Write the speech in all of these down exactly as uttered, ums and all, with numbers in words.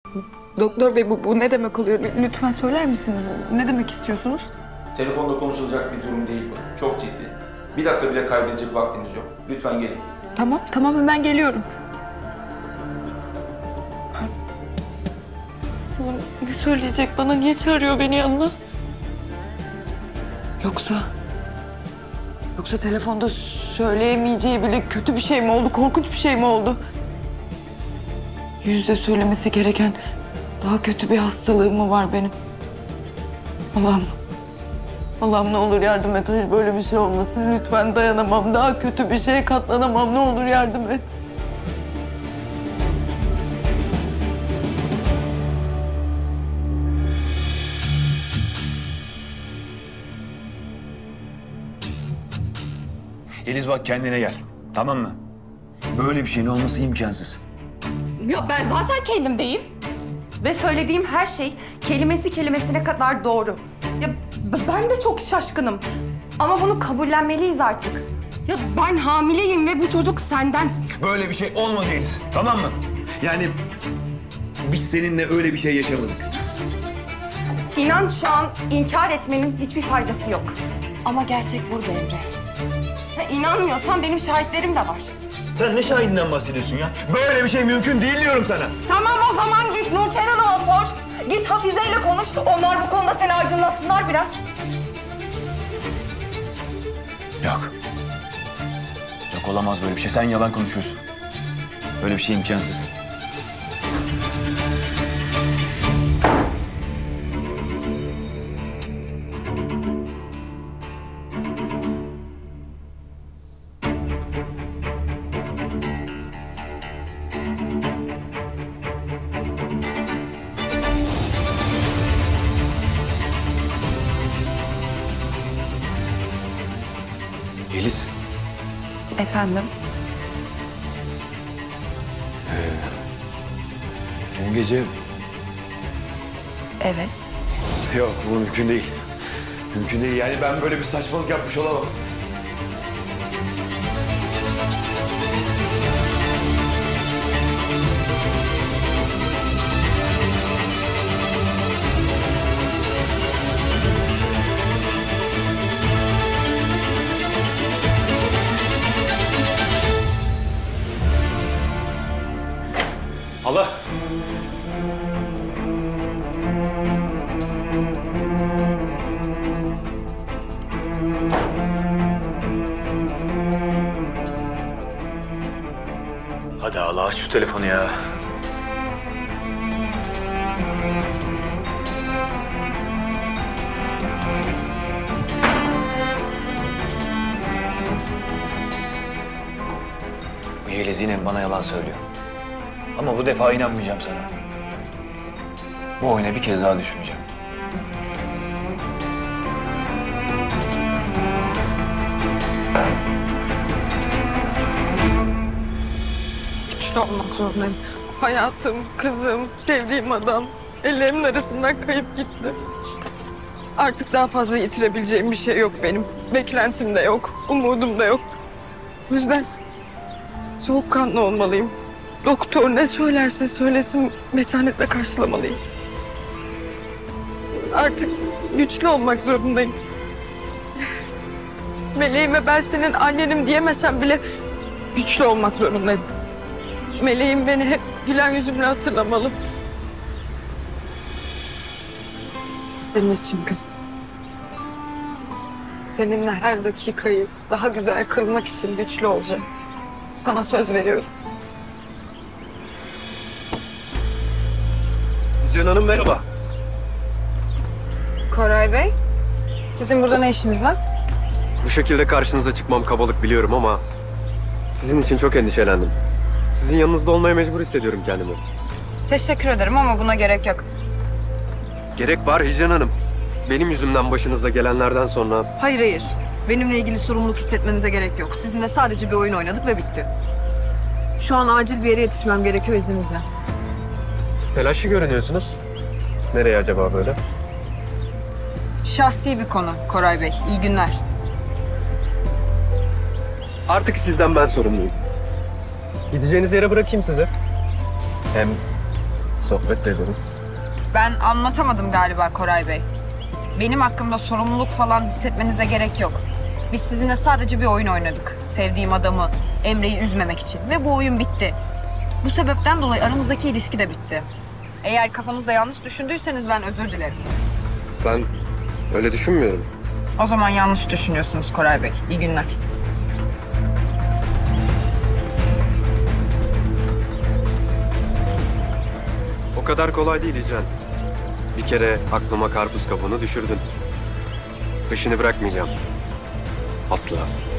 Doktor bey bu, bu ne demek oluyor? Lütfen söyler misiniz? Ne demek istiyorsunuz? Telefonda konuşulacak bir durum değil bu. Çok ciddi. Bir dakika bile kaybedecek vaktimiz yok. Lütfen gelin. Tamam, tamam hemen geliyorum. Ne söyleyecek bana? Niye çağırıyor beni yanına? Yoksa... Yoksa telefonda söyleyemeyeceği bile kötü bir şey mi oldu? Korkunç bir şey mi oldu? Yüz yüze söylemesi gereken daha kötü bir hastalığım mı var benim? Allah'ım. Allah'ım ne olur yardım et. Hayır böyle bir şey olmasın. Lütfen dayanamam. Daha kötü bir şeye katlanamam. Ne olur yardım et. Yeliz bak kendine gel. Tamam mı? Böyle bir şeyin olması imkansız. Ya ben zaten kendimdeyim. Ve söylediğim her şey kelimesi kelimesine kadar doğru. Ya b- ben de çok şaşkınım. Ama bunu kabullenmeliyiz artık. Ya ben hamileyim ve bu çocuk senden. Böyle bir şey olmadı Yeliz. Tamam mı? Yani biz seninle öyle bir şey yaşamadık. İnan şu an inkar etmenin hiçbir faydası yok. Ama gerçek burada Emre. Ya inanmıyorsan benim şahitlerim de var. Sen ne şahidinden bahsediyorsun ya? Böyle bir şey mümkün değil diyorum sana. Tamam o zaman git Nurten Hanım'a sor. Git Hafize ile konuş. Onlar bu konuda seni aydınlatsınlar biraz. Yok. Yok olamaz böyle bir şey. Sen yalan konuşuyorsun. Böyle bir şey imkansız. Yeliz. Efendim? Dün gece... Evet. Yok bu mümkün değil. Mümkün değil yani ben böyle bir saçmalık yapmış olamam. Hala. Hadi hala aç şu telefonu ya. Bu Yeliz yine bana yalan söylüyor. Ama bu defa inanmayacağım sana. Bu oyuna bir kez daha düşüneceğim. Güçlü olmak zorundayım. Hayatım, kızım, sevdiğim adam ellerimin arasından kayıp gitti. Artık daha fazla yitirebileceğim bir şey yok benim. Beklentim de yok, umudum da yok. O yüzden soğukkanlı olmalıyım. Doktor ne söylerse söylesin metanetle karşılamalıyım. Artık güçlü olmak zorundayım. Meleğime ben senin annenim diyemesem bile güçlü olmak zorundayım. Meleğim beni hep gülen yüzümle hatırlamalı. Senin için kızım. Seninle her dakikayı daha güzel kılmak için güçlü olacağım. Sana söz veriyorum. Can Hanım merhaba. Koray Bey, sizin burada ne işiniz var? Bu şekilde karşınıza çıkmam kabalık biliyorum ama sizin için çok endişelendim. Sizin yanınızda olmaya mecbur hissediyorum kendimi. Teşekkür ederim ama buna gerek yok. Gerek var Hicran Hanım. Benim yüzümden başınıza gelenlerden sonra... Hayır hayır. Benimle ilgili sorumluluk hissetmenize gerek yok. Sizinle sadece bir oyun oynadık ve bitti. Şu an acil bir yere yetişmem gerekiyor izninizle. Telaşlı görünüyorsunuz. Nereye acaba böyle? Şahsi bir konu Koray Bey. İyi günler. Artık sizden ben sorumluyum. Gideceğiniz yere bırakayım sizi. Hem sohbet de ederiz. Ben anlatamadım galiba Koray Bey. Benim hakkımda sorumluluk falan hissetmenize gerek yok. Biz sizinle sadece bir oyun oynadık. Sevdiğim adamı, Emre'yi üzmemek için. Ve bu oyun bitti. Bu sebepten dolayı aramızdaki ilişki de bitti. Eğer kafanızda yanlış düşündüyseniz ben özür dilerim. Ben öyle düşünmüyorum. O zaman yanlış düşünüyorsunuz Koray Bey. İyi günler. O kadar kolay değil İcen. Bir kere aklıma karpuz kabuğunu düşürdün. Peşini bırakmayacağım. Asla.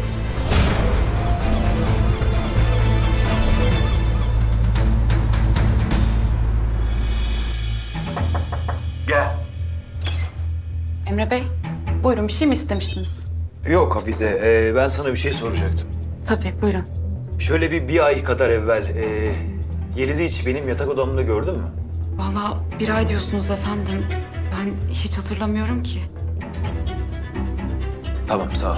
Gel. Emre Bey, buyurun bir şey mi istemiştiniz? Yok Hafize, ee, ben sana bir şey soracaktım. Tabii, buyurun. Şöyle bir bir ay kadar evvel ee, Yeliz'i hiç benim yatak odamda gördün mü? Vallahi bir ay diyorsunuz efendim. Ben hiç hatırlamıyorum ki. Tamam, sağ ol.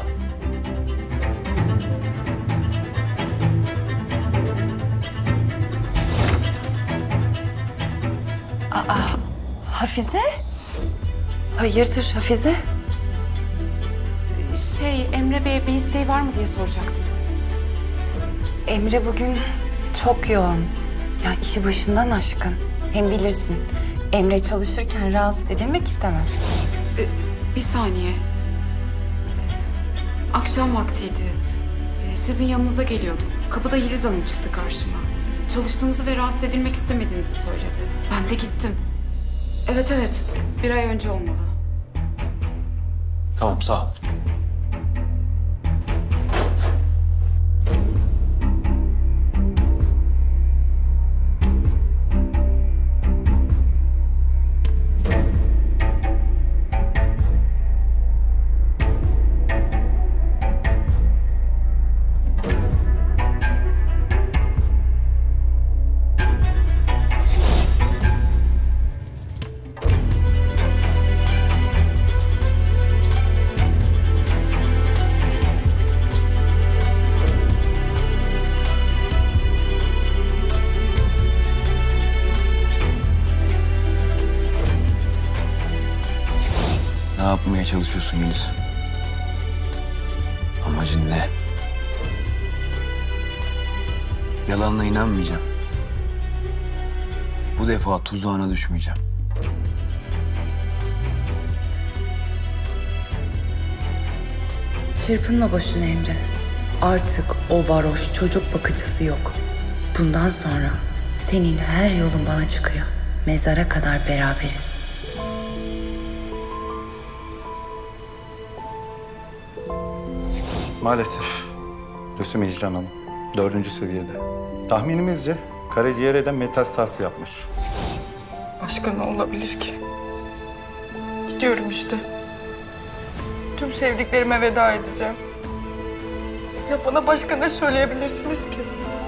Hafize? Hayırdır Hafize? Şey, Emre Bey'e bir isteği var mı diye soracaktım. Emre bugün çok yoğun. Ya işi başından aşkın. Hem bilirsin, Emre çalışırken rahatsız edilmek istemez. Ee, bir saniye. Ee, akşam vaktiydi. Ee, sizin yanınıza geliyordu. Kapıda Yeliz Hanım çıktı karşıma. Çalıştığınızı ve rahatsız edilmek istemediğinizi söyledi. Ben de gittim. Evet evet, bir ay önce olmalı. Tamam, sağ ol. Ne yapmaya çalışıyorsun Yeliz? Amacın ne? Yalanla inanmayacağım. Bu defa tuzağına düşmeyeceğim. Çırpınma boşuna Emre. Artık o varoş çocuk bakıcısı yok. Bundan sonra senin her yolun bana çıkıyor. Mezara kadar beraberiz. Maalesef. Lösemi Hicran Hanım. Dördüncü seviyede. Tahminimizce karaciğere de metastaz yapmış. Başka ne olabilir ki? Gidiyorum işte. Tüm sevdiklerime veda edeceğim. Ya bana başka ne söyleyebilirsiniz ki?